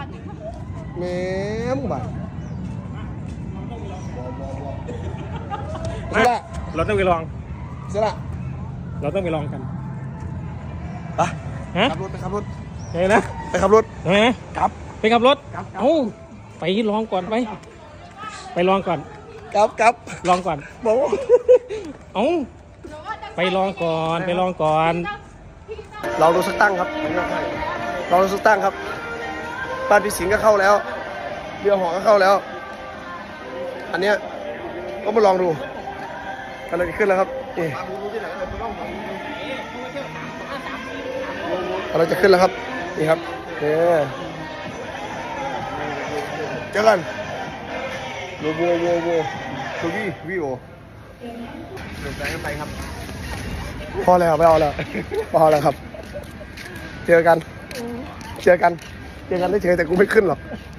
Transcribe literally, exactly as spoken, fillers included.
แม่มึงบ้าเสร็จละเราต้องไปลองเสร็จละเราต้องไปลองกันไปฮะขับรถไปขับรถไงนะไปขับรถไงครับไปขับรถเอ้าไปลองก่อนไปไปลองก่อนครับครับลองก่อนบอกเอ้าไปลองก่อนไปลองก่อนลองดูสักตั้งครับลองดูสักตั้งครับบ้านพี่สิงห์ก็เข้าแล้วเรือหอก็เข้าแล้วอันเนี้ยก็มาลองดูกำลังจะขึ้นแล้วครับนี่กำลังจะขึ้นแล้วครับนี่ครับเนี่ยเจอกันโวโวโวโวตัววีวีโอเดินใจกันไปครับพอแล้วไม่เอาแล้วพอแล้วครับเจอกันเจอกันเจอกันได้เฉยแต่กูไม่ขึ้นหรอก